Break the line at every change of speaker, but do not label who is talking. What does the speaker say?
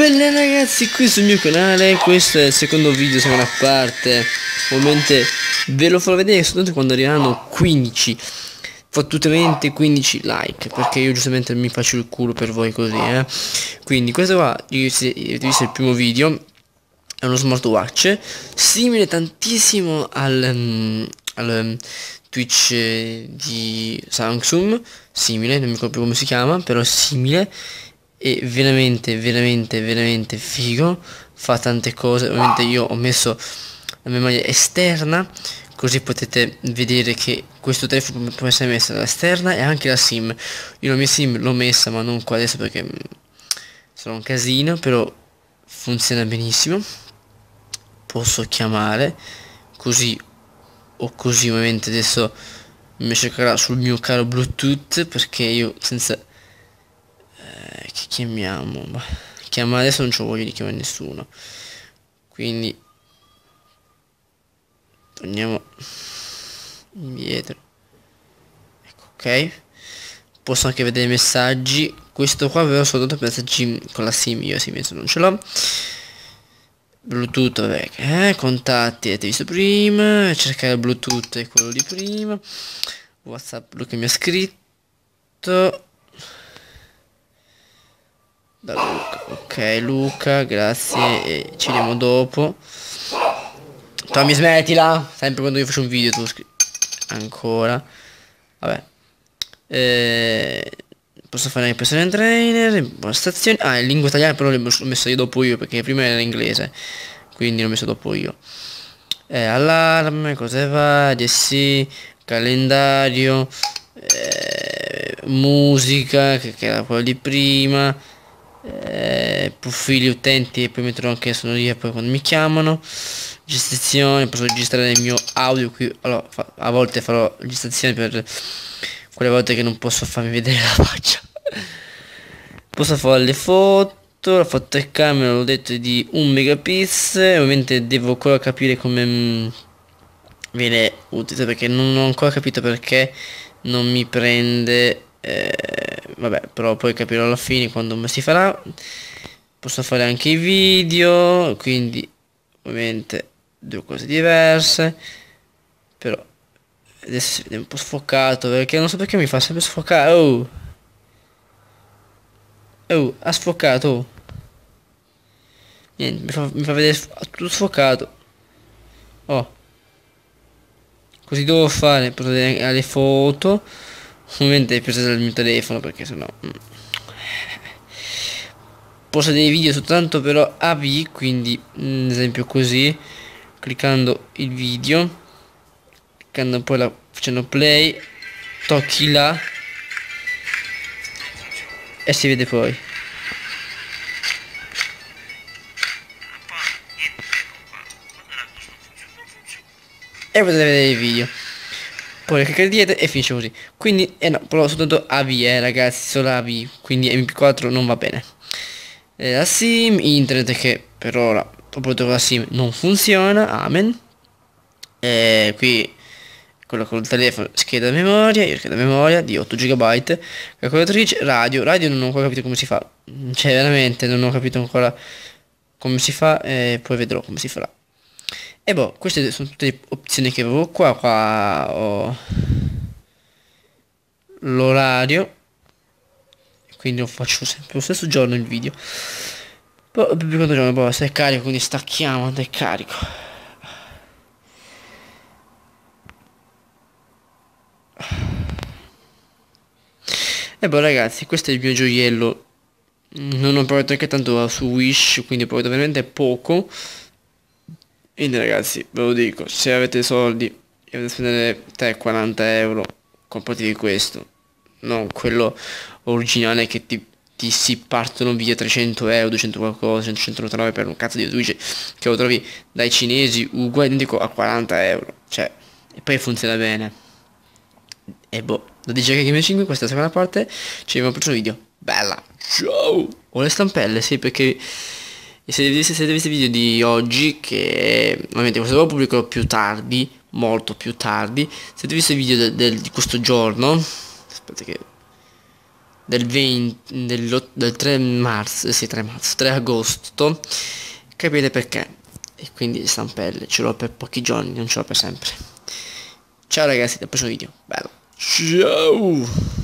Bella ragazzi, qui sul mio canale, questo è il secondo video, seconda parte. Ovviamente ve lo farò vedere soltanto quando arriveranno 15, fottutamente 15 like, perché io giustamente mi faccio il culo per voi così, Quindi questo qua, avete visto il primo video, è uno smartwatch simile tantissimo al Twitch di Samsung, simile, non mi ricordo più come si chiama, però è simile. E veramente figo, fa tante cose. Ovviamente io ho messo la memoria esterna, così potete vedere che questo telefono può essere messa all'esterna e anche la sim. Io la mia sim l'ho messa, ma non qua adesso perché sarà un casino, però funziona benissimo. Posso chiamare così o così. Ovviamente adesso mi cercherà sul mio caro Bluetooth, perché io senza che chiamiamo, chiamare adesso non c'ho voglia di chiamare nessuno, quindi torniamo indietro. Ecco, ok, posso anche vedere i messaggi. Questo qua avevo soltanto messaggi con la sim, io sim non ce l'ho. Bluetooth, vabbè, contatti avete visto prima, cercare il Bluetooth è quello di prima. WhatsApp, lui che mi ha scritto da Luca. Ok Luca, grazie, e ci vediamo dopo. Tommy, smettila, sempre quando io faccio un video tu ancora. Vabbè, posso fare anche personal trainer, impostazioni. Ah, in lingua italiana però l'ho messo io dopo io, perché prima era inglese, quindi l'ho messo dopo io. Allarme, cose varie, sì, calendario, musica che era quello di prima, profili utenti, e poi metterò anche suoneria poi quando mi chiamano. Registrazione, posso registrare il mio audio qui. Allora, a volte farò registrazione per quelle volte che non posso farmi vedere la faccia. Posso fare le foto, la fotocamera l'ho detto è di 1 megapixel. Ovviamente devo ancora capire come viene utile, perché non ho ancora capito perché non mi prende, vabbè, però poi capirò alla fine quando si farà. Posso fare anche i video, quindi ovviamente due cose diverse, però adesso si vede un po' sfocato, perché non so perché mi fa sempre sfocare. Oh, ha sfocato, oh. Niente, mi fa vedere tutto sfocato. Oh, così devo fare, posso vedere le foto. Ovviamente è presa dal mio telefono, perché sennò posso dei video soltanto però AV, quindi ad esempio così, cliccando il video, cliccando poi facendo play, tocchi là e si vede poi. E potete vedere il video, poi cliccate dietro e finisce così. Quindi no, però soltanto AV, ragazzi, solo AV, quindi MP4 non va bene. La sim, internet, che per ora dopo la sim non funziona, amen. Qui quello col telefono, scheda memoria, io scheda memoria di 8 GB, calcolatrice, radio non ho ancora capito come si fa, cioè veramente non ho capito ancora come si fa, e poi vedrò come si farà. E boh, queste sono tutte le opzioni che avevo qua. Ho l'orario, quindi lo faccio sempre lo stesso giorno il video. Poi più quanto giorno, poi se è carico, quindi stacchiamo quando è carico. E boh ragazzi, questo è il mio gioiello. Non ho provato anche tanto su Wish, quindi ho provato veramente poco. Quindi ragazzi, ve lo dico, se avete soldi e dovete spendere 3-40 euro, compratevi questo, non quello originale che ti si partono via 300 euro, 200 qualcosa, 199 per un cazzo di Twitch che lo trovi dai cinesi uguale identico a 40 euro, cioè, e poi funziona bene. E boh, da DJ Game 5 questa è la seconda parte, ci vediamo al prossimo video, bella, ciao! Ho le stampelle, sì, perché se avete visto il video di oggi, che ovviamente questo lo pubblico più tardi, molto più tardi, se avete visto il video di questo giorno, aspetta che del 20 del 3 marzo, sì 3 marzo, 3 agosto, capite perché. E quindi stampelle ce l'ho per pochi giorni, non ce l'ho per sempre. Ciao ragazzi, al prossimo video. Bello. Ciao.